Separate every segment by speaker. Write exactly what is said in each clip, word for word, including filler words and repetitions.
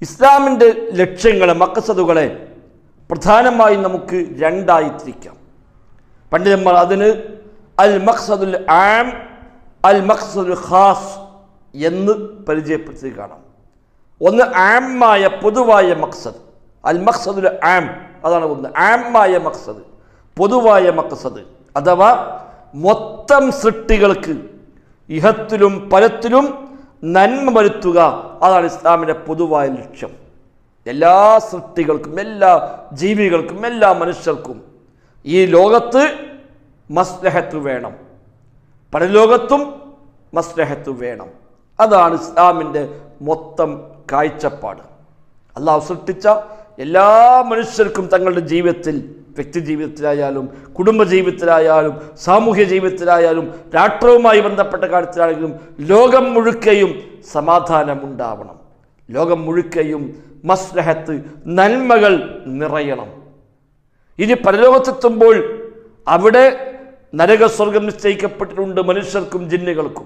Speaker 1: ഇസ്ലാമിൻ്റെ ലക്ഷ്യങ്ങളെ മഖ്സദുകളെ പ്രധാനമായും നമുക്ക് രണ്ടായി തിരിക്കാം. പണ്ഡിതന്മാർ അതിന് അൽ മഖ്സദുൽ ആം അൽ മഖ്സദുൽ ഖാസ് എന്ന് പരിചയപ്പെടുത്തി കാണാം. ഒന്ന് ആമായ പൊതുവായ മഖ്സദ്, അൽ മഖ്സദുൽ ആം, അതാണ് ഒന്ന്. ആമായ മഖ്സദ്, പൊതുവായ മഖ്സദ്, അഥവാ മൊത്തം സൃഷ്ടികൾക്ക് ഇഹത്തിലും പരത്തിലും നന്മ വരുത്തുക, അതാണ് ഇസ്ലാമിൻ്റെ പൊതുവായ ലക്ഷ്യം. എല്ലാ സൃഷ്ടികൾക്കും, എല്ലാ ജീവികൾക്കും, എല്ലാ മനുഷ്യർക്കും ഈ ലോകത്ത് മസ്ലഹത്ത് വേണം, പരലോകത്തും മസ്ലഹത്ത് വേണം. അതാണ് ഇസ്ലാമിൻ്റെ മൊത്തം കാഴ്ചപ്പാട്. അള്ളാഹു സൃഷ്ടിച്ച എല്ലാ മനുഷ്യർക്കും തങ്ങളുടെ ജീവിതത്തിൽ, വ്യക്തി ജീവിതത്തിലായാലും കുടുംബജീവിതത്തിലായാലും സാമൂഹ്യ ജീവിതത്തിലായാലും രാഷ്ട്രവുമായി ബന്ധപ്പെട്ട കാര്യത്തിലാണെങ്കിലും ലോകം മുഴുക്കയും സമാധാനമുണ്ടാവണം. ലോകം മുഴുക്കയും മസ്ലഹത്ത്, നന്മകൾ നിറയണം. ഇനി പരലോകത്തെത്തുമ്പോൾ അവിടെ നരകസ്വർഗം നിശ്ചയിക്കപ്പെട്ടിട്ടുണ്ട് മനുഷ്യർക്കും ജിന്നുകൾക്കും.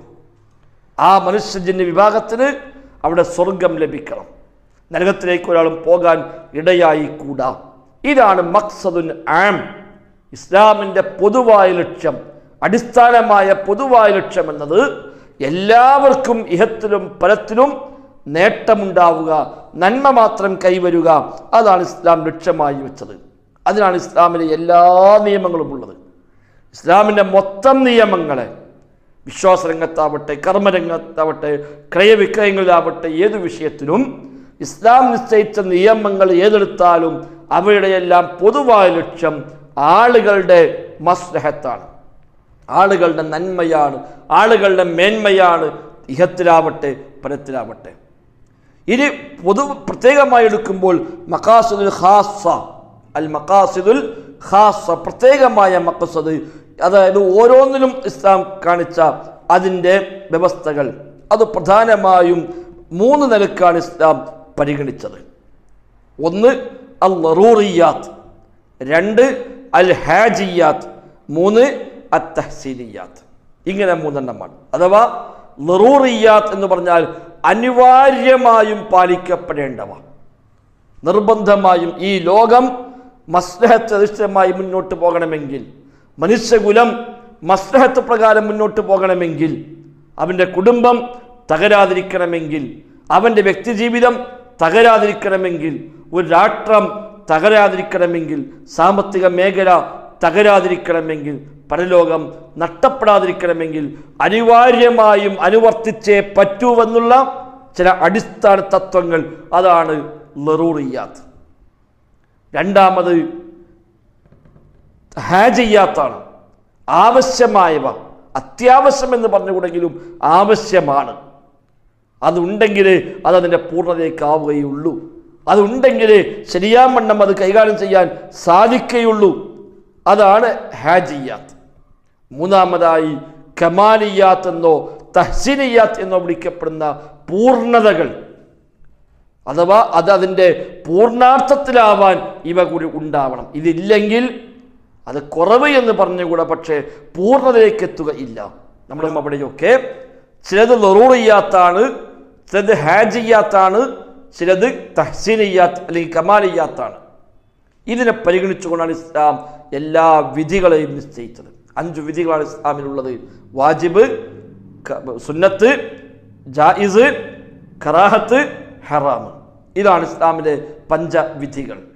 Speaker 1: ആ മനുഷ്യ ജിന്ന് വിഭാഗത്തിന് അവിടെ സ്വർഗം ലഭിക്കണം. നരകത്തിലേക്ക് ഒരാളും പോകാൻ ഇടയായി കൂടാ. ഇതാണ് മഖ്സദുൻ ആം, ഇസ്ലാമിൻ്റെ പൊതുവായ ലക്ഷ്യം. അടിസ്ഥാനമായ പൊതുവായ ലക്ഷ്യം എന്നത് എല്ലാവർക്കും ഇഹത്തിലും പരത്തിലും നേട്ടമുണ്ടാവുക, നന്മ മാത്രം കൈവരുക, അതാണ് ഇസ്ലാം ലക്ഷ്യമായി വെച്ചത്. അതിനാണ് ഇസ്ലാമിലെ എല്ലാ നിയമങ്ങളും ഉള്ളത്. ഇസ്ലാമിൻ്റെ മൊത്തം നിയമങ്ങളെ വിശ്വാസരംഗത്താവട്ടെ, കർമ്മരംഗത്താവട്ടെ, ക്രയവിക്രയങ്ങളിലാവട്ടെ, ഏതു വിഷയത്തിലും ഇസ്ലാം നിശ്ചയിച്ച നിയമങ്ങൾ ഏതെടുത്താലും അവയുടെ എല്ലാം പൊതുവായ ലക്ഷ്യം ആളുകളുടെ മസ്ലഹത്താണ്, ആളുകളുടെ നന്മയാണ്, ആളുകളുടെ മേന്മയാണ്, ഇഹത്തിലാവട്ടെ പരത്തിലാവട്ടെ. ഇനി പൊതു പ്രത്യേകമായി എടുക്കുമ്പോൾ മഖാസിദുൽ ഖാസ, അൽ മഖാസിദുൽ ഖാസ, പ്രത്യേകമായ മഖ്സദ്, അതായത് ഓരോന്നിലും ഇസ്ലാം കാണിച്ച അതിൻ്റെ വ്യവസ്ഥകൾ, അത് പ്രധാനമായും മൂന്ന് നിലക്കാണ് ഇസ്ലാം പരിഗണിച്ചത്. ഒന്ന് അൽ ലറൂറിയാത്ത്, രണ്ട് അൽ ഹാജിയാത്ത്, മൂന്ന് അൽ തഹ്സീനിയാത്ത്. ഇങ്ങനെ മൂന്നെണ്ണമാണ്. അഥവാ ലറൂറിയാത്ത് എന്ന് പറഞ്ഞാൽ അനിവാര്യമായും പാലിക്കപ്പെടേണ്ടവ, നിർബന്ധമായും ഈ ലോകം മസ്ലഹത്ത് അധിഷ്ഠിതമായി മുന്നോട്ട് പോകണമെങ്കിൽ, മനുഷ്യകുലം മസ്ലഹത്ത് പ്രകാരം മുന്നോട്ട് പോകണമെങ്കിൽ, അവൻ്റെ കുടുംബം തകരാതിരിക്കണമെങ്കിൽ, അവൻ്റെ വ്യക്തിജീവിതം തകരാതിരിക്കണമെങ്കിൽ, ഒരു രാഷ്ട്രം തകരാതിരിക്കണമെങ്കിൽ, സാമ്പത്തിക മേഖല തകരാതിരിക്കണമെങ്കിൽ, പരലോകം നഷ്ടപ്പെടാതിരിക്കണമെങ്കിൽ അനിവാര്യമായും അനുവർത്തിച്ചേ പറ്റൂവെന്നുള്ള ചില അടിസ്ഥാന തത്വങ്ങൾ, അതാണ് ലറൂറിയാത്ത്. രണ്ടാമത് ഹാജിയാത്താണ്, ആവശ്യമായവ, അത്യാവശ്യം എന്ന് പറഞ്ഞുകൂടെങ്കിലും ആവശ്യമാണ്. അതുണ്ടെങ്കിൽ അതതിൻ്റെ പൂർണ്ണതയ്ക്കാവുകയുള്ളൂ, അതുണ്ടെങ്കിൽ ശരിയാവണ്ണം അത് കൈകാര്യം ചെയ്യാൻ സാധിക്കുകയുള്ളൂ. അതാണ് ഹാജിയാത്ത്. മൂന്നാമതായി കമാലിയാത്ത് എന്നോ തഹ്സീനിയാത്ത് എന്നോ വിളിക്കപ്പെടുന്ന പൂർണ്ണതകൾ, അഥവാ അത് അതിൻ്റെ പൂർണ്ണാർത്ഥത്തിലാവാൻ ഇവ കൂടി ഉണ്ടാവണം. ഇതില്ലെങ്കിൽ അത് കുറവ് എന്ന് പറഞ്ഞുകൂടാ, പക്ഷേ പൂർണ്ണതയിലേക്ക് എത്തുക ഇല്ല. നമ്മളും അവിടെയൊക്കെ ചിലത് ലറൂറിയാത്താണ്, ചിലത് ഹാജിയാത്താണ്, ചിലത് തഹ്സീനിയാത്ത് അല്ലെങ്കിൽ കമാലിയാത്താണ്. ഇതിനെ പരിഗണിച്ചുകൊണ്ടാണ് ഇസ്ലാം എല്ലാ വിധികളെയും നിശ്ചയിച്ചത്. അഞ്ചു വിധികളാണ് ഇസ്ലാമിലുള്ളത്: വാജിബ്, സുന്നത്ത്, ജായിസ്, കറാഹത്ത്, ഹറാം. ഇതാണ് ഇസ്ലാമിലെ പഞ്ചവിധികൾ.